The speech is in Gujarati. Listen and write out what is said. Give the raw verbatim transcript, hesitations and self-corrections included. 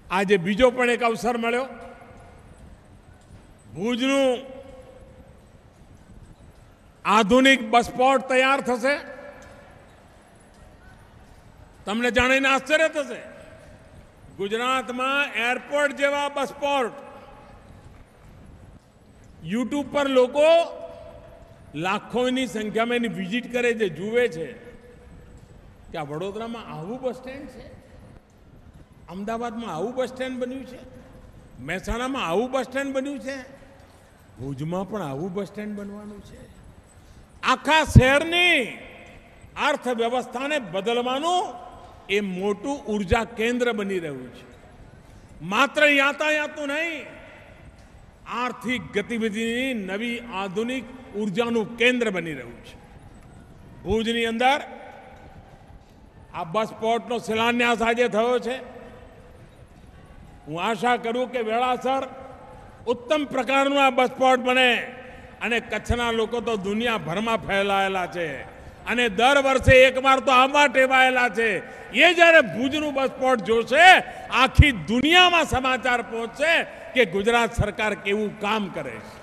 આજે બીજો પણ એક અવસર મળ્યો. ભુજનું આધુનિક બસ પોર્ટ તૈયાર થશે. તમને જાણીને આશ્ચર્ય થશે, ગુજરાતમાં એરપોર્ટ જેવા બસ પોર્ટ યુટ્યુબ પર લોકો લાખોની સંખ્યામાં એની વિઝિટ કરે છે, જુએ છે કે આ વડોદરામાં આવું બસ સ્ટેન્ડ છે, અમદાવાદમાં આવું બસ સ્ટેન્ડ બન્યું છે, મહેસાણામાં આવું બસ સ્ટેન્ડ બન્યું છે, ભુજમાં પણ આવું બસ સ્ટેન્ડ બનવાનું છે. આખા શહેરની અર્થવ્યવસ્થાને બદલવાનું એ મોટું ઉર્જા કેન્દ્ર બની રહ્યું છે. માત્ર યાતાયાતનું નહીં, આર્થિક ગતિવિધિની નવી આધુનિક ઉર્જાનું કેન્દ્ર બની રહ્યું છે. ભુજની અંદર આ બસ પોર્ટનો શિલાન્યાસ આજે થયો છે. હું આશા કરું કે વેળાસર ઉત્તમ પ્રકારનું આ બસ પોર્ટ બને અને કચ્છના લોકો તો દુનિયાભરમાં ફેલાયેલા છે અને દર વર્ષે એકવાર તો આમાં ટેવાયેલા છે. એ જ્યારે ભુજનું બસ પોર્ટ જોશે, આખી દુનિયામાં સમાચાર પહોંચશે કે ગુજરાત સરકાર કેવું કામ કરે છે.